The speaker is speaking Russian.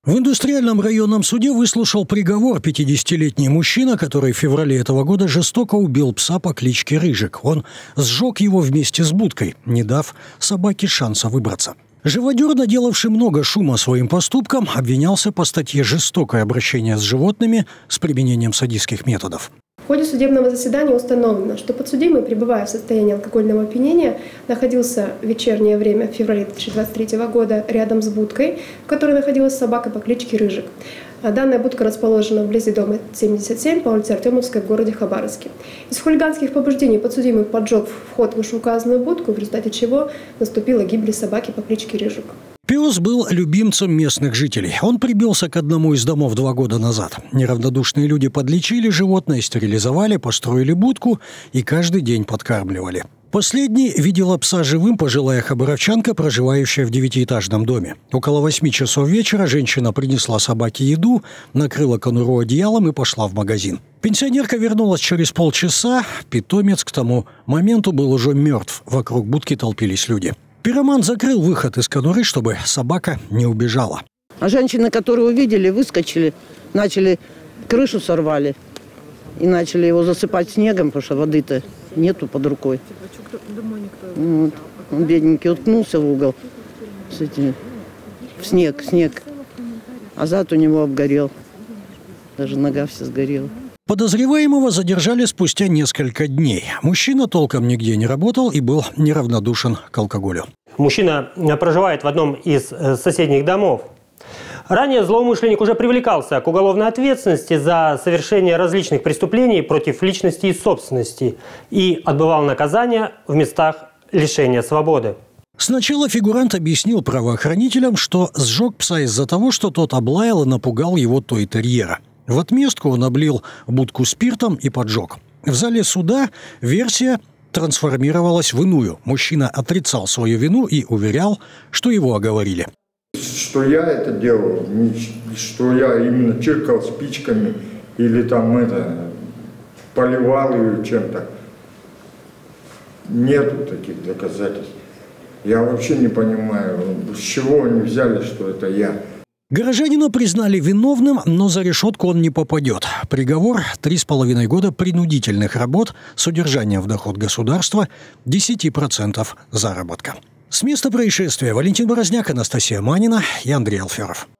В индустриальном районном суде выслушал приговор 50-летний мужчина, который в феврале этого года жестоко убил пса по кличке Рыжик. Он сжег его вместе с будкой, не дав собаке шанса выбраться. Живодер, наделавший много шума своим поступком, обвинялся по статье «Жестокое обращение с животными с применением садистских методов». В ходе судебного заседания установлено, что подсудимый, пребывая в состоянии алкогольного опьянения, находился в вечернее время в феврале 2023 года рядом с будкой, в которой находилась собака по кличке Рыжик. Данная будка расположена вблизи дома 77 по улице Артемовской в городе Хабаровске. Из хулиганских побуждений подсудимый поджег вход в вышеуказанную будку, в результате чего наступила гибель собаки по кличке Рыжик. Пес был любимцем местных жителей. Он прибился к одному из домов 2 года назад. Неравнодушные люди подлечили животное, стерилизовали, построили будку и каждый день подкармливали. Последний видела пса живым пожилая хабаровчанка, проживающая в 9-этажном доме. Около 8 часов вечера женщина принесла собаке еду, накрыла конуру одеялом и пошла в магазин. Пенсионерка вернулась через полчаса. Питомец к тому моменту был уже мертв. Вокруг будки толпились люди. Пироман закрыл выход из конуры, чтобы собака не убежала. А женщины, которые увидели, выскочили, начали, крышу сорвали и начали его засыпать снегом, потому что воды-то нету под рукой. Вот. Он бедненький уткнулся в угол с этими, в снег. А зад у него обгорел. Даже нога вся сгорела. Подозреваемого задержали спустя несколько дней. Мужчина толком нигде не работал и был неравнодушен к алкоголю. Мужчина проживает в одном из соседних домов. Ранее злоумышленник уже привлекался к уголовной ответственности за совершение различных преступлений против личности и собственности и отбывал наказание в местах лишения свободы. Сначала фигурант объяснил правоохранителям, что сжег пса из-за того, что тот облаял и напугал его той-терьера. В отместку он облил будку спиртом и поджег. В зале суда версия трансформировалась в иную. Мужчина отрицал свою вину и уверял, что его оговорили. Что я это делал, что я именно чиркал спичками или там поливал ее чем-то. Нету таких доказательств. Я вообще не понимаю, с чего они взяли, что это я. Горожанина признали виновным, но за решетку он не попадет. Приговор – 3,5 года принудительных работ с удержанием в доход государства 10% заработка. С места происшествия Валентин Борозняк, Анастасия Манина и Андрей Алферов.